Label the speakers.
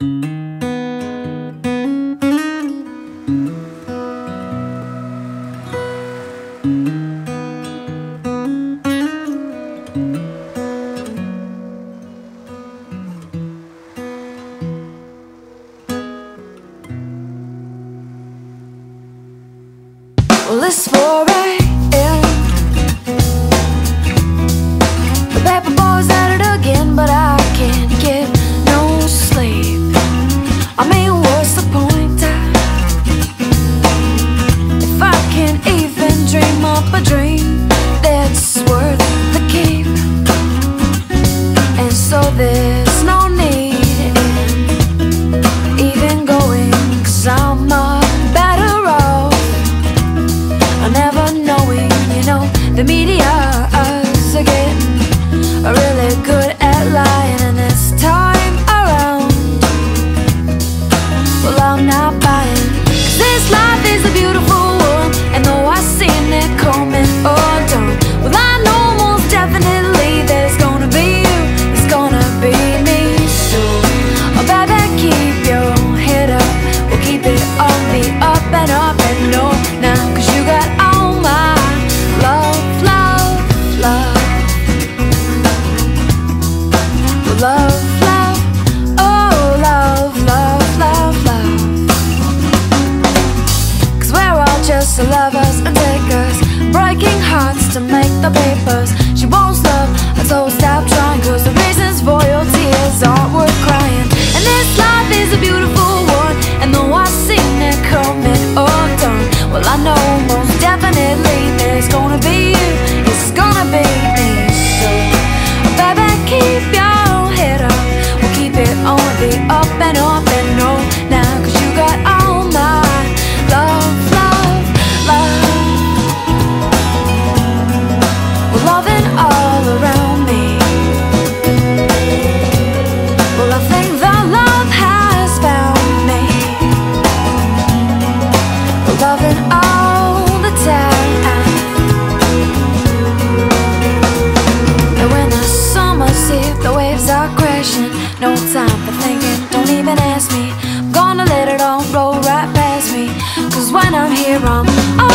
Speaker 1: Well, it's 4 a.m. The paper boy's at it again, but I can't get no sleep. I mean, what's the point if I can't even dream up a dream that's worth the keep? And so there's no need in even going, 'cause I'm better off never knowing. You know, the media is getting really good at lying, and this time around, well, I'm not buying, 'cause this life is a beautiful one, and though I've seen it coming undone, well, I know most definitely there's gonna be you, it's gonna be me. So, oh baby, keep your head up, we'll keep it on the up and up and up now, 'cause you got all my love, love, love. Love, love, oh love, love, love, love. 'Cause we're all just lovers and takers, breaking hearts to make the papers. She wants love, I told her stop trying, 'cause the reasons for your tears aren't worth crying. And this life is a beautiful one, and though I've seen it coming undone, well, I know most definitely there's gonna be you, it's gonna be me. So, baby, keep your head up, we'll keep it on the up and up and on now, 'cause you got all my love, love, love. We're loving all around me. Well, I think the love has found me. We're loving all the time. And when the summer's here, the waves are crashing, no time for thinking, don't even ask me. I'm gonna let it all roll right past me, 'cause when I'm here, I'm